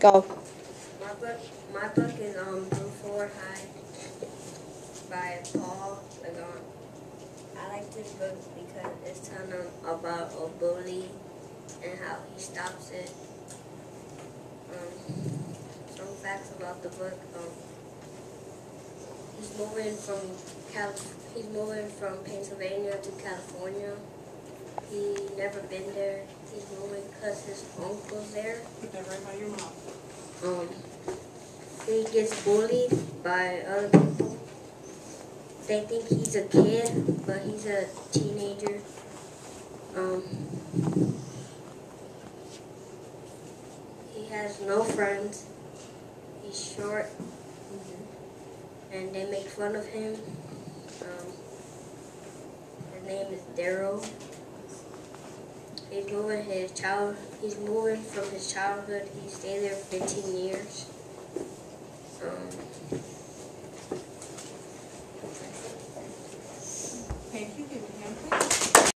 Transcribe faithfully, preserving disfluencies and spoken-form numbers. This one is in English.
Go. My book, my book is um Blue Four High by Paul Lagon. I like this book because it's telling them about a bully and how he stops it. Um, some facts about the book. Um, he's moving from Cal. He's moving from Pennsylvania to California. He never been there. He's moving because his uncle's there. Put that right by your mouth. Um, he gets bullied by other people. They think he's a kid, but he's a teenager. Um, he has no friends. He's short, and they make fun of him. Um, his name is Daryl. He's moving his child. He's moving from his childhood. He stayed there fifteen years. Um, Thank you.